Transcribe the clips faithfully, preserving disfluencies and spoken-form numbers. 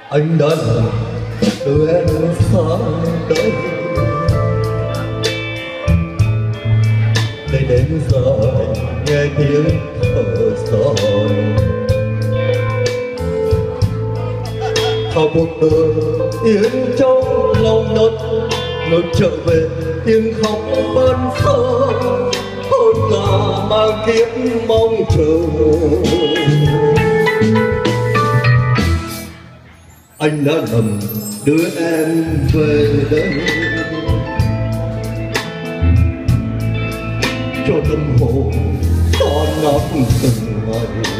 Anh đã làm đưa em sang đây để đêm dài nghe tiếng thở dài. Thao cuộc đời yên trong lòng đất, ngược trở về tiếng khóc vẫn thơ hơn là mang kiếp mong chờ. Anh đã lầm đưa em về đây cho tâm hồn tan nát từng ngày.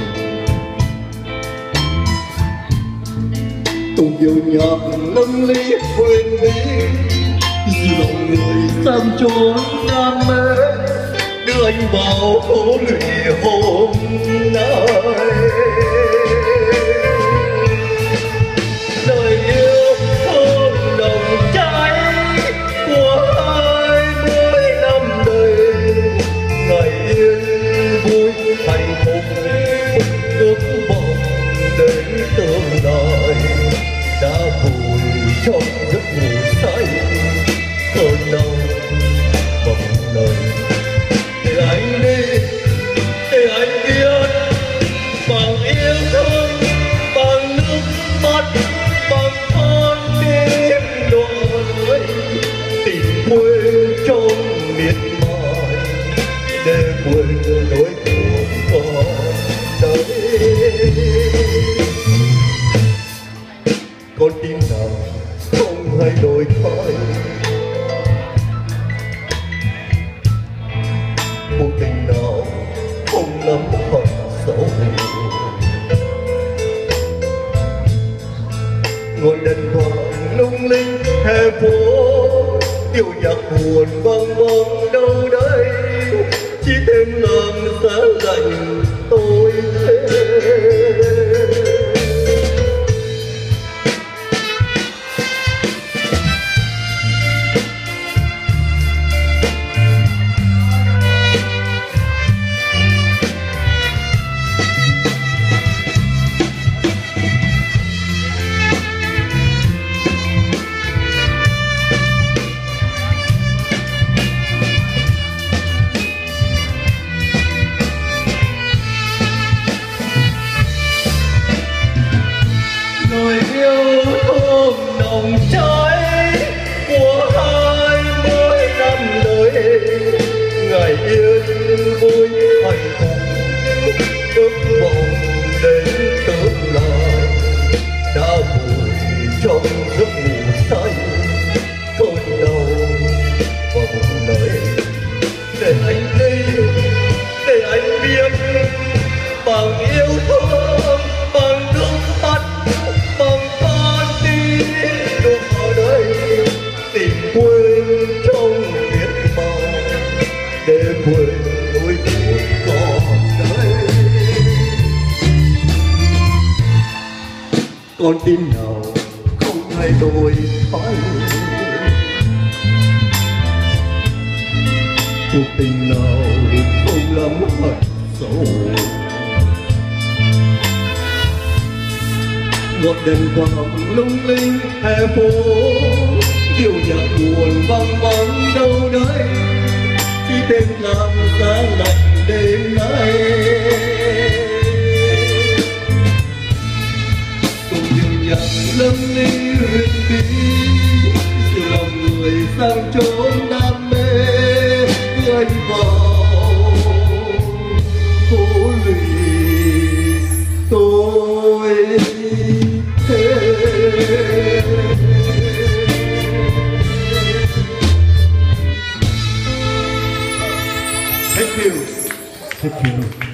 Cùng yêu nhạc nâng ly quên đi, dòng người sang chốn đam mê, đưa anh vào phố lụy hôm nay. Đời yêu thơm nồng cháy của hai mươi năm đời, ngày yên vui hạnh phúc ước mong đến tương lai đã vùi trong giấc ngủ say cơn đau vòng đời. Để anh đi, để anh biết bằng yêu thương, bằng nước mắt, bằng con tim đôi, tìm quên trong miệt mài để quên nỗi buồn có đây. Con tim nào không hay đổi thay, cuộc tình nào không lắm hận sâu. Ngọn đèn vàng lung linh hè phố, yêu nhạc buồn vang vang đâu đây, chỉ thêm làm giá lạnh tôi thêm. Lời yêu thơm nồng cháy của hai mươi năm đời, ngày yên vui hạnh phúc ước vọng đến tương lai đã vùi trong giấc ngủ say cơn đau và buồn lời. Để anh đi, để anh biết bằng yêu thương, bằng nước mắt, bằng con tim được ở đây, tìm quên trong miệt mài để quên nỗi buồn còn đây. Con tim nào không thay đổi thay, cuộc tình nào không lắm hận sâu. Ngọn đèn vàng lung linh hè phố, yêu nhạc buồn vang vang đâu đây, chỉ thêm làm giá lạnh đêm nay. Cùng yêu nhạc lâm ly huyền bí, dìu lòng người sang chốn đam mê, đưa anh vào phố lụy tôi. Thank you. Thank you.